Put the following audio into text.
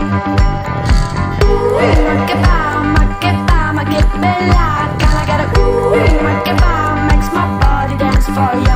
Ma che bella, can I get a ooh? Ma che va, makes my body dance for you.